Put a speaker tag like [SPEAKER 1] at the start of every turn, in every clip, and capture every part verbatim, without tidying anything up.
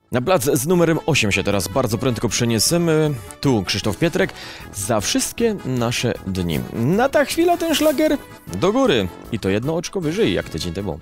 [SPEAKER 1] Na plac z numerem osiem się teraz bardzo prędko przeniesiemy. Tu Krzysztof Pietrek. Za wszystkie nasze dni. Na ta chwila ten szlagier do góry. I to jedno oczko wyżej jak tydzień temu.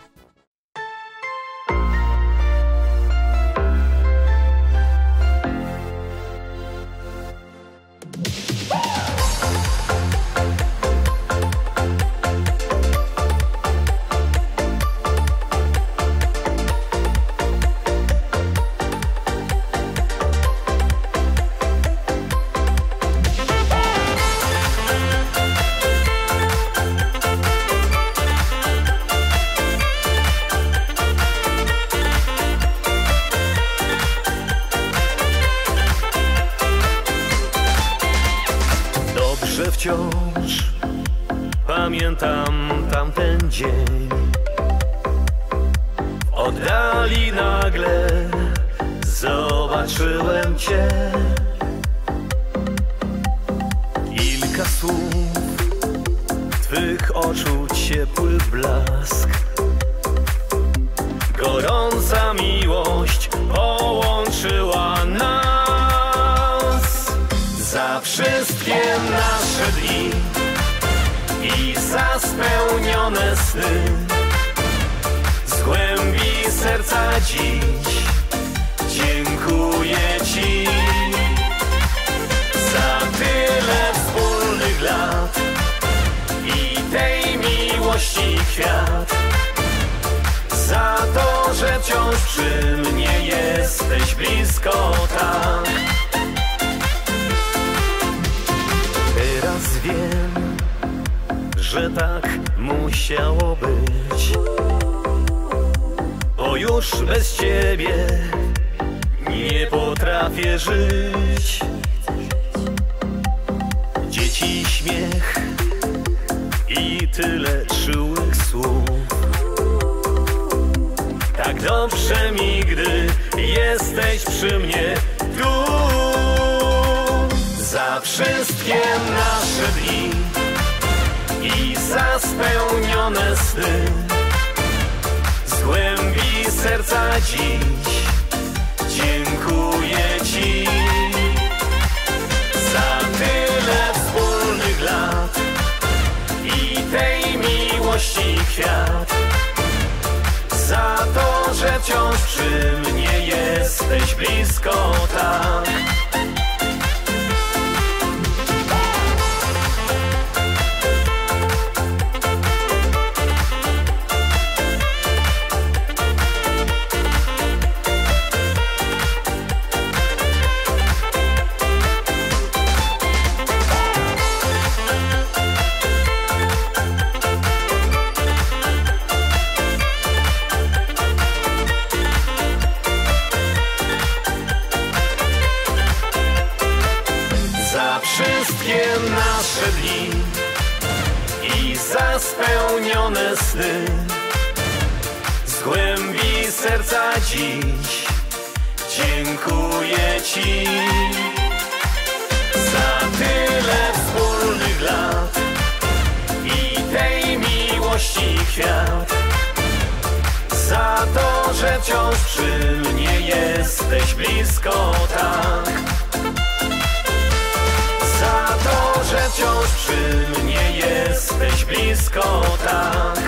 [SPEAKER 2] Wciąż pamiętam tamten dzień. W oddali nagle zobaczyłem Cię. Kilka słów, Twych oczu ciepły blask. Gorąca miłość połączyła nas. Za wszystkie nasze dni i za spełnione sny, z głębi serca dziś dziękuję Ci. Za tyle wspólnych lat i tej miłości kwiat. Za to, że wciąż przy mnie jesteś blisko tak. Teraz wiem, że tak musiało być, bo już bez Ciebie nie potrafię żyć. Dzieci śmiech i tyle czułych słów. Tak dobrze mi, gdy jesteś przy mnie tu. Za wszystkie nasze dni i za spełnione sny, z głębi serca dziś dziękuję Ci. Za tyle wspólnych lat i tej miłości kwiat. Za to, że wciąż przy mnie jesteś blisko tak. Wszystkie nasze dni i za spełnione sny, z głębi serca dziś dziękuję Ci. Za tyle wspólnych lat i tej miłości kwiat. Za to, że wciąż przy mnie jesteś blisko tak. Za to, że wciąż przy mnie jesteś blisko tak.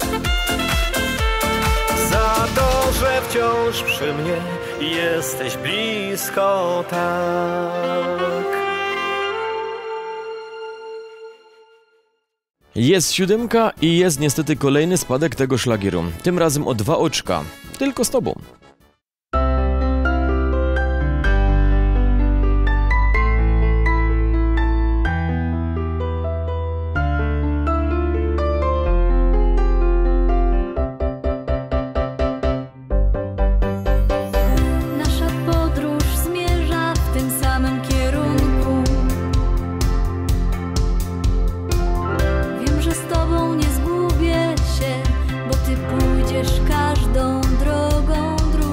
[SPEAKER 2] Za to, że wciąż przy mnie jesteś blisko tak.
[SPEAKER 1] Jest siódemka i jest niestety kolejny spadek tego szlagieru. Tym razem o dwa oczka. Tylko z Tobą.
[SPEAKER 3] Każdą drogą, drogą.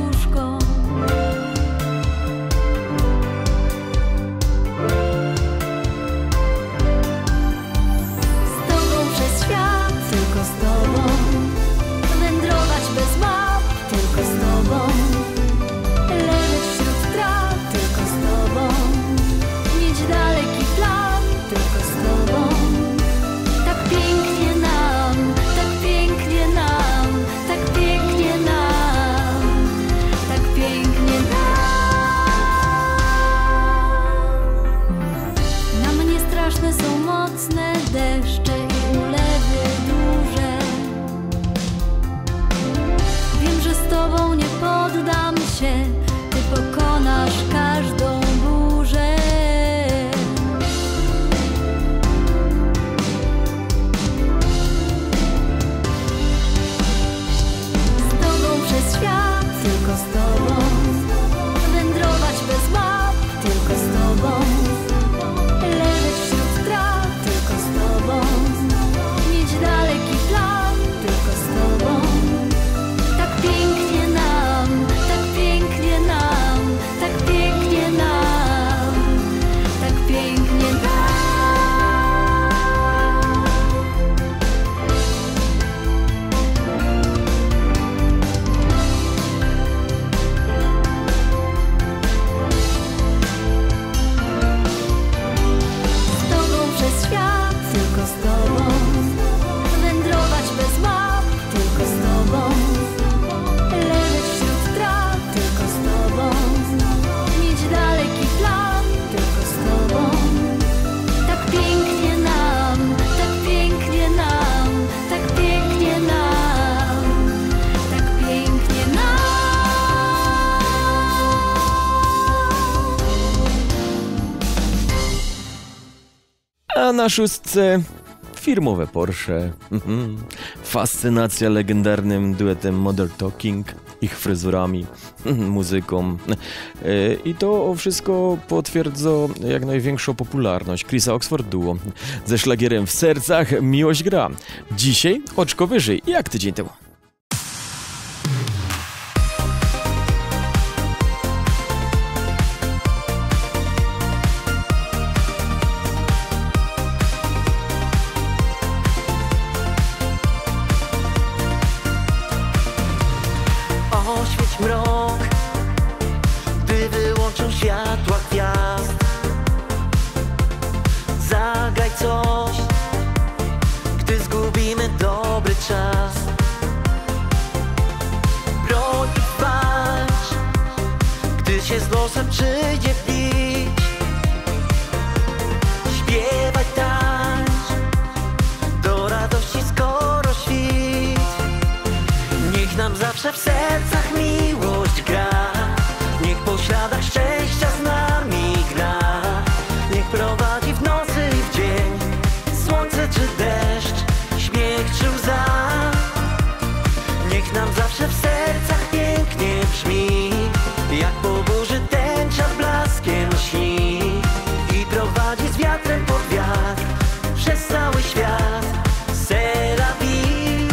[SPEAKER 3] znasz każdą burzę. Z tobą przez świat, tylko z tobą. Wędrować bez map, tylko z tobą. Leżeć wśród traw, tylko z tobą. Mieć daleki plan, tylko z tobą. Tak pięknie nam, tak pięknie nam, tak pięknie nam, tak pięknie nam. Z tobą przez świat, tylko z tobą. Wędrować bez map, tylko z tobą. Leżeć wśród traw, tylko z tobą. Mieć daleki plan, tylko z tobą. Tak pięknie nam, tak pięknie nam, tak pięknie nam, tak pięknie nam.
[SPEAKER 1] A na szóstce firmowe Porsche. Mhm. Fascynacja legendarnym duetem Mother Talking, ich fryzurami, muzyką. Yy, I to wszystko potwierdza jak największą popularność Chrisa Oxford Duo ze szlagierem W sercach miłość gra. Dzisiaj oczko wyżej, jak tydzień temu.
[SPEAKER 2] Oświeć mrok, gdy wyłączą światła gwiazd. Zagraj coś, gdy zgubimy dobry czas. Broń i walcz, gdy się z losem przyjdzie bić. Śpiewaj, tańcz, do radości skoro świt. Niech nam zawsze w sercach miłość gra. Niech po śladach szczęścia z nami gra. Niech prowadzi w nocy i w dzień. Słońce czy deszcz, śmiech czy łza. Niech nam zawsze w sercach pięknie brzmi. Jak po burzy tęcza blaskiem śni. I prowadzi z wiatrem pod wiatr przez cały świat. C'est la vie.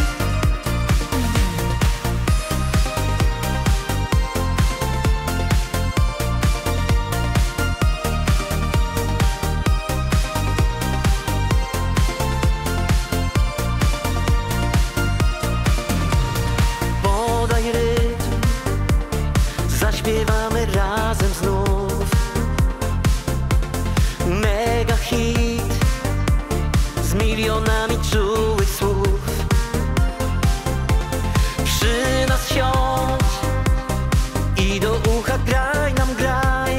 [SPEAKER 2] Podaj rytm, zaśpiewamy razem znów. Mega hit z milionami czułych słów. Przy nas siądź i do ucha graj nam graj.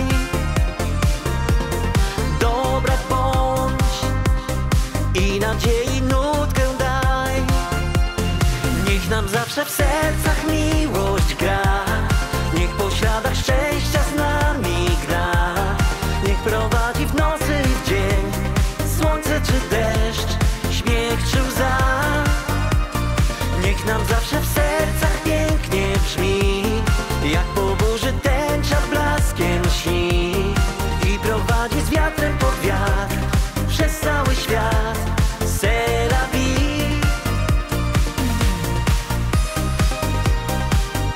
[SPEAKER 2] Dobra bądź i nadziei nutkę daj. Niech nam zawsze w sercach miłość gra. Niech po śladach szczęścia z nami gra. Niech prowadzi w nocy i w dzień. Słońce czy deszcz, śmiech czy łza. Niech nam zawsze w sercach pięknie brzmi. Jak po burzy tęcza blaskiem śni. I prowadzi z wiatrem pod wiatr przez cały świat. C'est la vie.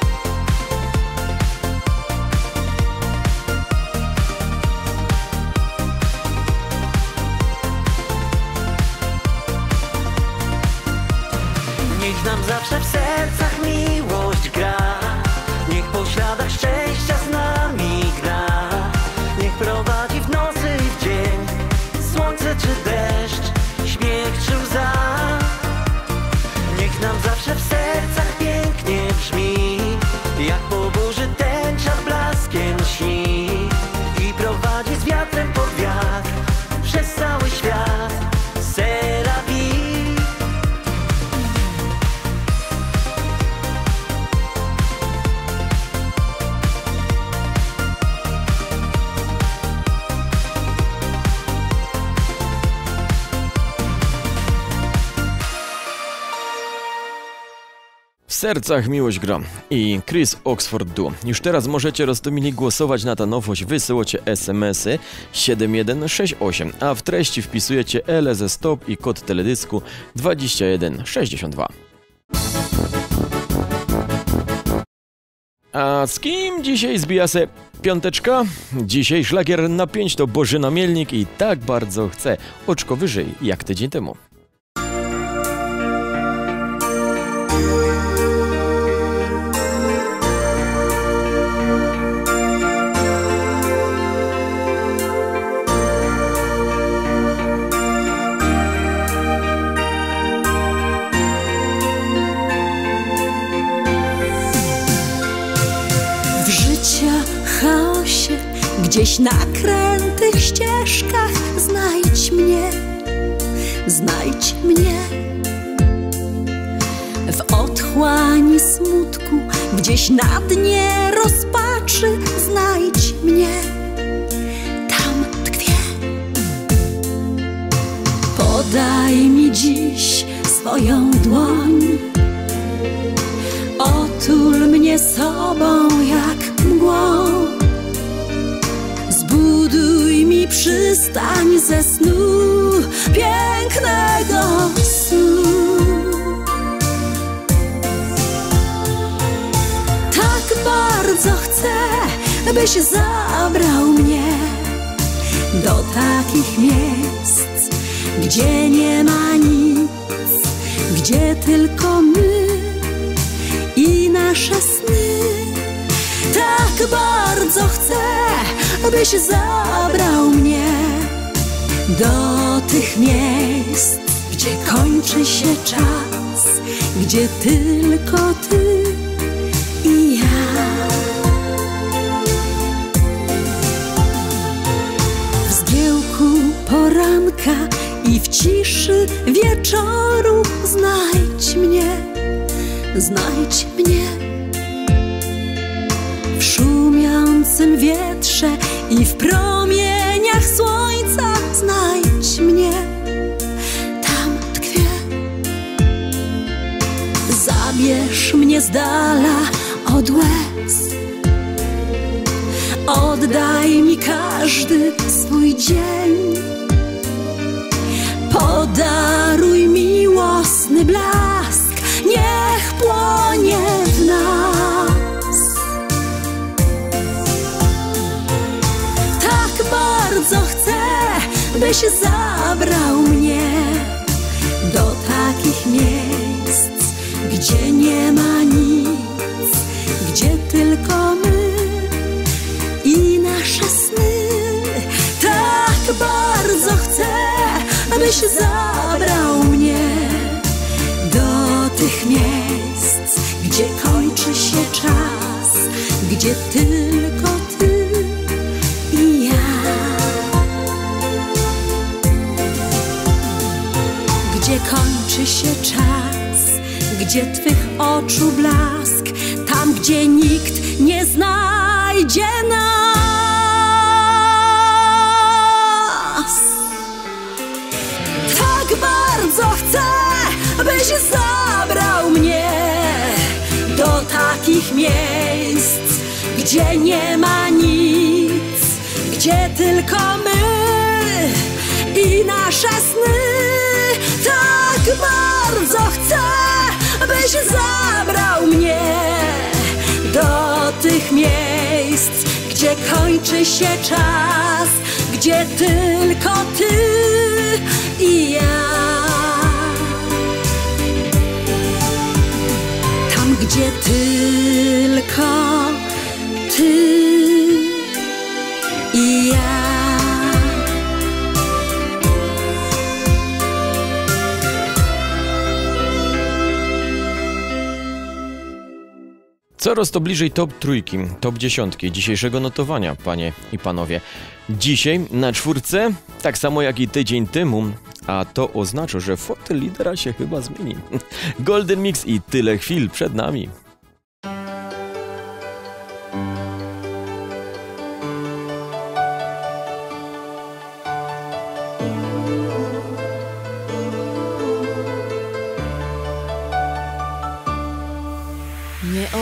[SPEAKER 1] sercach miłość gra i Chris Oxford Duo. Już teraz możecie roztomili głosować na tę nowość. Wysyłacie es em esy siedem jeden sześć osiem, a w treści wpisujecie L S Stop i kod teledysku dwadzieścia jeden sześćdziesiąt dwa. A z kim dzisiaj zbija se piąteczka? Dzisiaj szlagier na pięć to Bożyna Mielnik i tak bardzo chcę. Oczko wyżej jak tydzień temu.
[SPEAKER 3] Chaosie, gdzieś na krętych ścieżkach znajdź mnie, znajdź mnie. W otchłani smutku, gdzieś na dnie rozpaczy znajdź mnie, tam tkwię. Podaj mi dziś swoją dłoń, otul mnie sobą jak mgłą. Zbuduj mi przystań ze snu, pięknego snu. Tak bardzo chcę, byś zabrał mnie do takich miejsc, gdzie nie ma nic, gdzie tylko my i nasze sny. Tak bardzo chcę, byś zabrał mnie do tych miejsc, gdzie kończy się czas, gdzie tylko ty i ja. W zgiełku poranka i w ciszy wieczoru znajdź mnie, znajdź mnie. W szumiącym wietrze i w promieniach słońca znajdź mnie, tam tkwię. Zabierz mnie z dala od łez, oddaj mi każdy swój dzień. Podaruj miłosny blask, niech płonie w nas. Tak bardzo chcę, byś zabrał mnie do takich miejsc, gdzie nie ma nic, gdzie tylko my i nasze sny. Tak bardzo chcę, byś zabrał mnie do tych miejsc, gdzie kończy się czas, gdzie tylko ty i ja. Gdzie kończy się czas, gdzie twych oczu blask, tam gdzie nikt nie znajdzie nas. Tak bardzo chcę, byś zabrał mnie do takich miejsc, gdzie nie ma nic, gdzie tylko my i nasze sny. Tak bardzo chcę, byś zabrał mnie do tych miejsc, gdzie kończy się czas, gdzie tylko ty i ja. Tam, gdzie tylko ty i ja.
[SPEAKER 1] Coraz to bliżej top trójki, top dziesiątki dzisiejszego notowania, panie i panowie. Dzisiaj na czwórce, tak samo jak i tydzień temu, a to oznacza, że fotel lidera się chyba zmieni. Golden Mix i tyle chwil przed nami.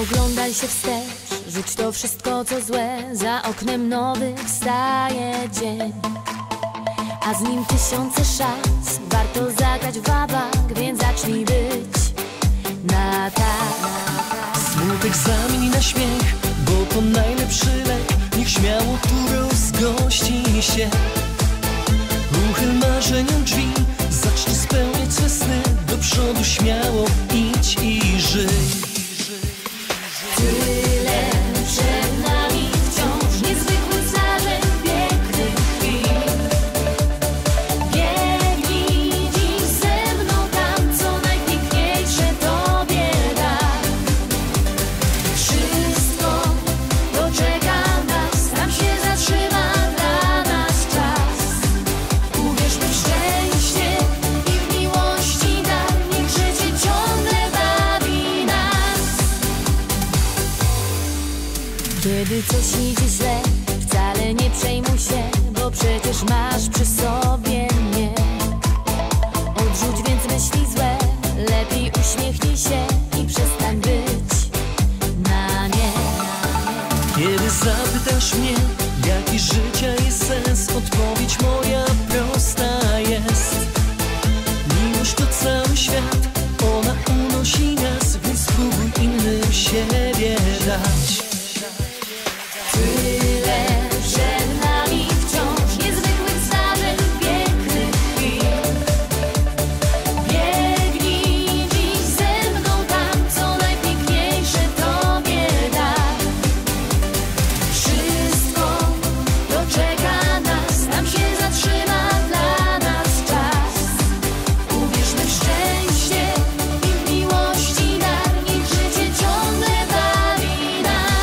[SPEAKER 3] oglądaj się wstecz, rzuć to wszystko co złe. Za oknem nowy wstaje dzień, a z nim tysiące szans. Warto zagrać w wabank, więc zacznij być na tak.
[SPEAKER 4] Smutek zamień na śmiech, bo to najlepszy lek. Niech śmiało tu rozgości się. Uchyl marzeniom drzwi, zacznij spełniać swe sny. Do przodu śmiało idź i żyj.
[SPEAKER 3] Tyle przed nami wciąż niezwykłych zdarzeń, pięknych chwil. Biegnij dziś ze mną tam, co najpiękniejsze Tobie da. Wszystko doczeka nas, tam się zatrzyma dla nas czas. Uwierzmy w szczęście i w miłości dar, niech życie ciągle bawi nas. Kiedy coś idzie źle, wcale nie przejmuj się, bo przecież masz przy sobie mnie. Odrzuć więc myśli złe, lepiej uśmiechnij się i przestań być na nie.
[SPEAKER 4] Kiedy zapytasz mnie, jaki życia jest sens, odpowiedź moja prosta jest. Miłość to cały świat, ona unosi nas, więc spróbuj innym siebie dać.
[SPEAKER 3] Tyle przed nami wciąż niezwykłych zdarzeń, pięknych chwil. Biegnij dziś ze mną tam, co najpiękniejsze Tobie da. Wszystko doczeka nas, tam się zatrzyma dla nas czas. Uwierzmy w szczęście i w miłości dar, niech życie ciągle bawi nas.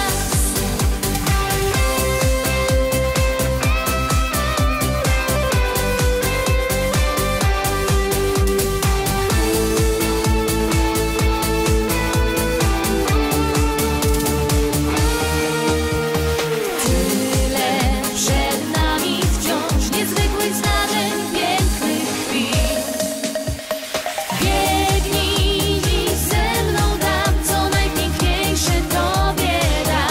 [SPEAKER 3] Tyle przed nami wciąż niezwykłych zdarzeń, pięknych chwil. Biegnij dziś ze mną tam, co najpiękniejsze Tobie da.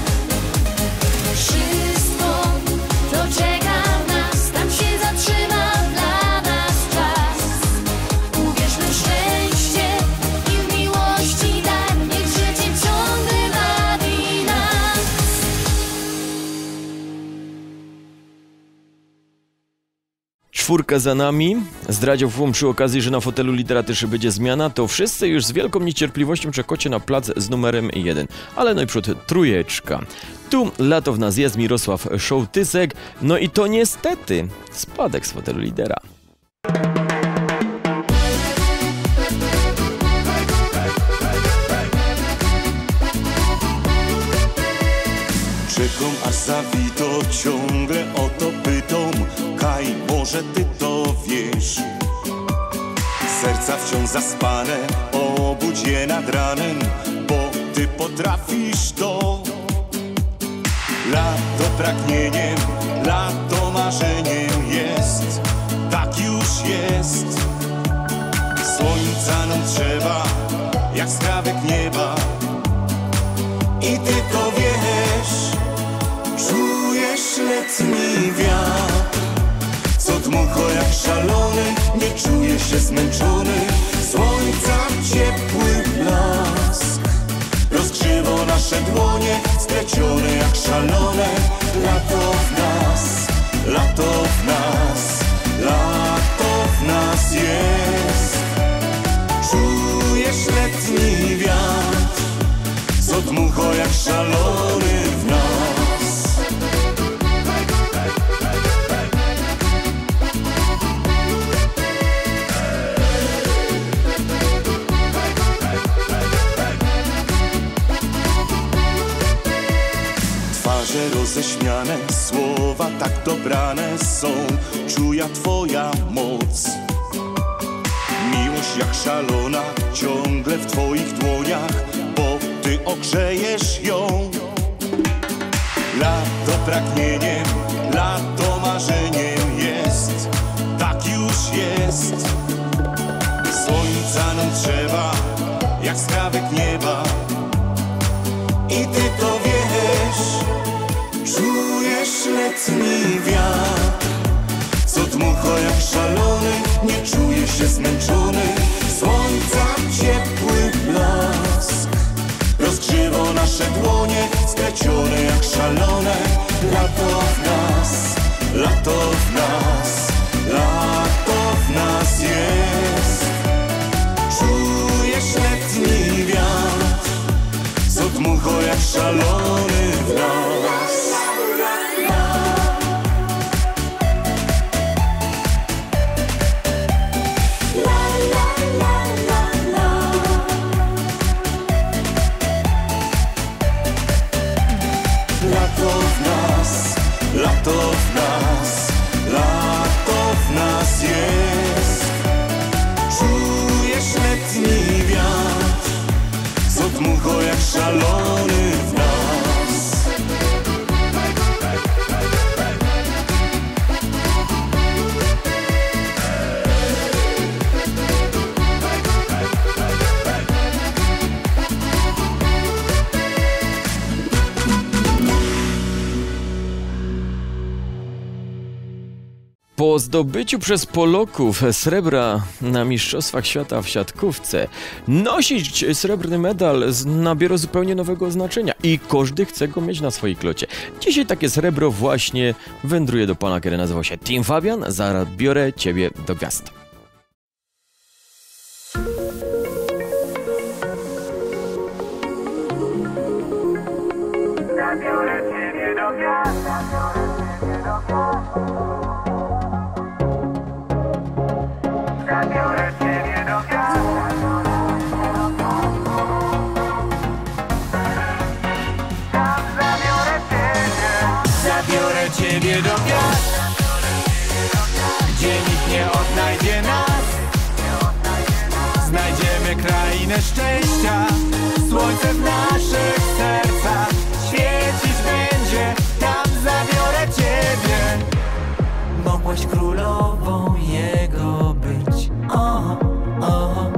[SPEAKER 3] Wszystko doczeka nas, tam się zatrzyma dla nas czas. Uwierzmy w szczęście i w miłości dar, niech życie ciągle bawi nas.
[SPEAKER 1] Czwórka za nami. Zdradził Włom przy okazji, że na fotelu lidera też będzie zmiana. To wszyscy już z wielką niecierpliwością czekacie na plac z numerem jeden. Ale najprzód trójeczka. Tu lato w nas jest, Mirosław Szołtysek. No i to niestety spadek z fotelu lidera.
[SPEAKER 5] Czekam aż zawito, ciągle o to pytam. Kaj, może ty to wiesz? Serca wciąż zaspane, obudź je nad ranem, bo ty potrafisz to. Lato pragnieniem, lato marzeniem jest, tak już jest. Słońca nam trzeba, jak skrawek nieba. I ty to wiesz, czujesz letni wiatr, co dmucho jak szalony, nie czuję się zmęczony. Słońca ciepły blask rozgrzewa nasze dłonie, splecione jak szalone. Lato w nas, lato w nas, lato w nas jest. Czujesz letni wiatr, co dmucho jak szalony w nas. Twarze roześmiane, słowa tak dobrane są, czuja twoja moc. Miłość jak szalona, ciągle w twoich dłoniach, bo ty ogrzejesz ją. Lato pragnieniem, lato marzeniem jest, tak już jest. Słońca nam trzeba, jak skrawek nieba. i ty to wiesz. Czujesz letni wiatr, co dmucha jak szalony, nie czuję się zmęczony. Słońca ciepły blask rozgrzewa nasze dłonie, splecione jak szalone. Lato w nas, lato w nas, lato w nas jest. Czujesz letni wiatr, co dmucha jak szalony w nas. Lato w nas, lato w nas, lato w nas jest. Czujesz letni wiatr, co dmucha jak szalony w nas.
[SPEAKER 1] Po zdobyciu przez Polaków srebra na Mistrzostwach Świata w siatkówce nosić srebrny medal nabiera zupełnie nowego znaczenia i każdy chce go mieć na swojej klocie. Dzisiaj takie srebro właśnie wędruje do pana, który nazywał się Team Fabian. Zaraz biorę ciebie do gwiazd.
[SPEAKER 6] Zabiorę ciebie do gwiazd, zabiorę ciebie do gwiazd. Tam zabiorę ciebie.
[SPEAKER 2] Zabiorę ciebie do gwiazd, gdzie nikt nie odnajdzie nas. Znajdziemy krainę szczęścia, słońce w naszych sercach świecić będzie. Tam zabiorę ciebie. Mogłaś królową jego być. O, o.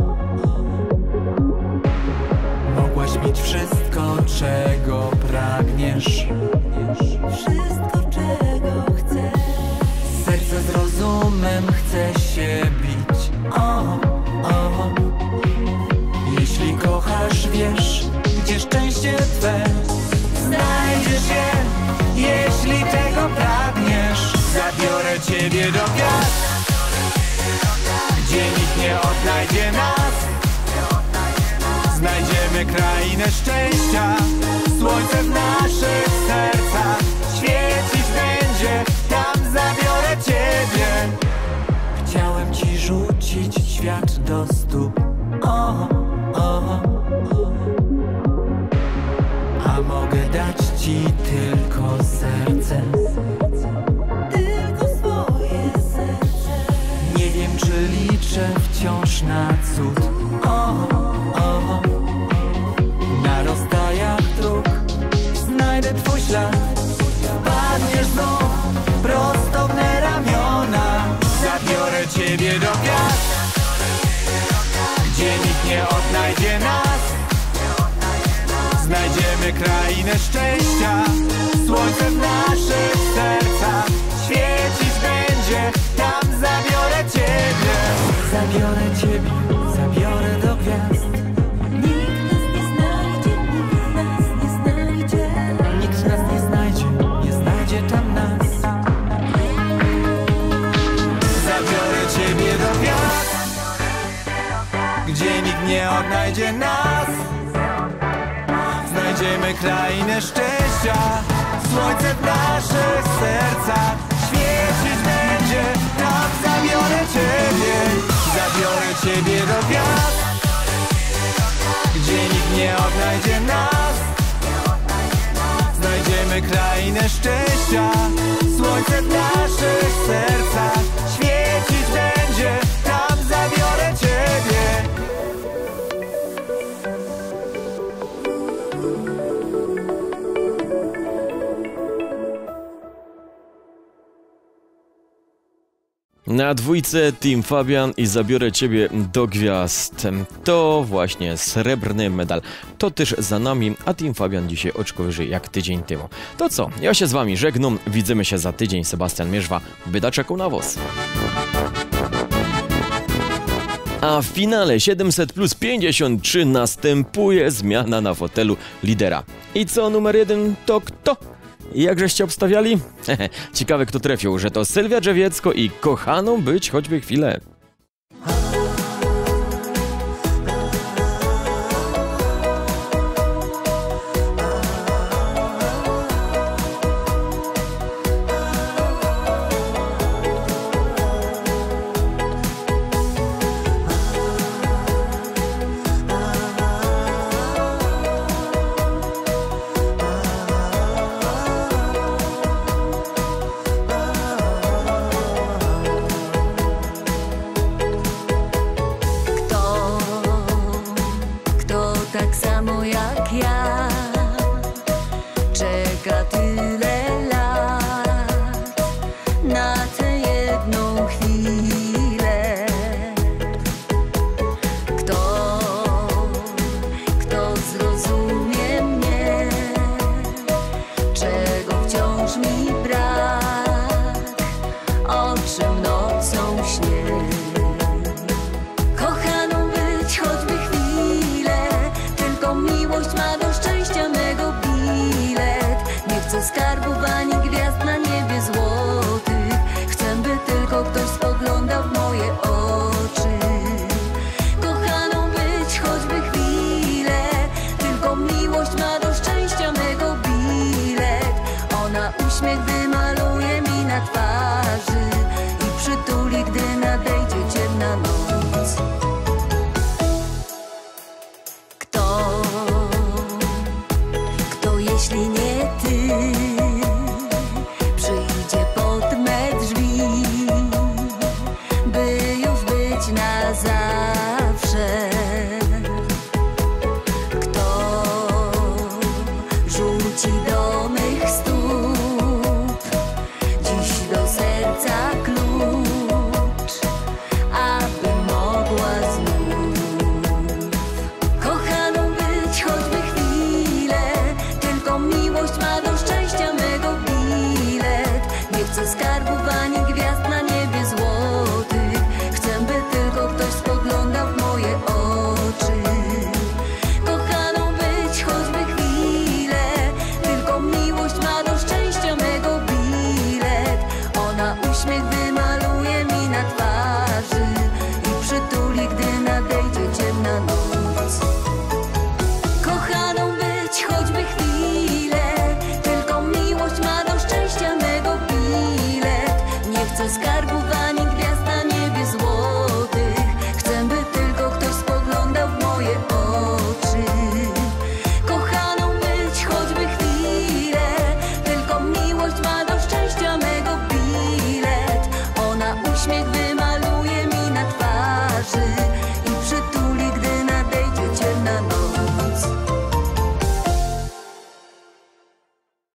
[SPEAKER 2] Mogłaś mieć wszystko, czego pragniesz.
[SPEAKER 3] Wszystko, czego chcesz.
[SPEAKER 2] Serce z rozumem chce się bić. O, o. Jeśli kochasz, wiesz, gdzie szczęście twe. Znajdziesz je, jeśli tego pragniesz. Zabiorę ciebie do gwiazd, gdzie nikt nie odnajdzie nas. Znajdziemy krainę szczęścia, słońce w naszych sercach świecić będzie. Tam zabiorę ciebie. Chciałem ci rzucić świat do stóp. O, o. A mogę dać ci tylko serce.
[SPEAKER 3] Tylko swoje serce.
[SPEAKER 2] Nie wiem, czy liczę wciąż na cud. O, o. Na rozstajach dróg znajdę twój ślad. Padniesz znów prosto w me ramiona. Zabiorę ciebie do gwiazd, gdzie nikt nie odnajdzie nas. Znajdziemy krainę szczęścia, słońce w naszych sercach świecić będzie. Tam zabiorę ciebie. Zabiorę ciebie, zabiorę do gwiazd.
[SPEAKER 3] Nikt nas nie znajdzie, nikt nas nie znajdzie.
[SPEAKER 2] Nikt nas nie znajdzie, nie znajdzie tam nas. Zabiorę ciebie do gwiazd, gdzie nikt nie odnajdzie nas. Znajdziemy krainę szczęścia, słońce w naszych sercach świecić będzie. Tam zabiorę ciebie. Zabiorę ciebie do gwiazd, gdzie nikt nie odnajdzie nas. Znajdziemy krainę szczęścia, słońce w naszych sercach świecić będzie. Tam zabiorę ciebie.
[SPEAKER 1] Na dwójce Team Fabian i Zabiorę Ciebie do gwiazd. To właśnie srebrny medal. To też za nami, a Team Fabian dzisiaj oczko wyżej jak tydzień temu. To co? Ja się z Wami żegnam. Widzimy się za tydzień. Sebastian Mierzwa, Byda czekał na was. A w finale siedemset plus pięćdziesiąt trzy następuje zmiana na fotelu lidera. I co numer jeden to kto? I jak żeście obstawiali? Ciekawe kto trafił, że to Sylwia Drzewiecko i Kochaną być choćby chwilę.
[SPEAKER 3] Tak samo jak ja, czeka tyle lat na tę jedną chwilę. Kto, kto zrozumie mnie, czego wciąż mi brak, o czym nocą śnię. Kochaną być choćby chwilę, miłość ma do szczęścia mego bilet. Nie chcę skarbów ani gwiazd na niebie złotych. Chcę, by tylko ktoś spoglądał w moje oczy. Kochaną być choćby chwilę, tylko miłość ma do szczęścia mego bilet. Ona uśmiech wymaluje mi na twarzy i przytuli, gdy nadejdzie ciemna noc. Jeśli nie ty, przyjdzie pod me drzwi, by już być na zawsze. Kto rzuci do mych stóp dziś do serca klucz, aby mogła znów kochaną być choćby chwilę. Miłość ma do szczęścia mego bilet. Nie chcę skarbów ani gwiazd na niebie złotych. Chcę, by tylko ktoś spoglądał w moje oczy. Kochaną być choćby chwilę, tylko miłość ma do szczęścia mego bilet. Ona uśmiech wymaluje mi na twarzy i przytuli, gdy nadejdzie ciemna noc. Kochaną być choćby chwilę, ma do szczęścia mego bilet. Nie chcę skarbów ani gwiazd na niebie złotych. Chcę, by tylko ktoś spoglądał w moje oczy. Kochaną być choćby chwilę, tylko miłość ma do szczęścia mego bilet. Ona uśmiech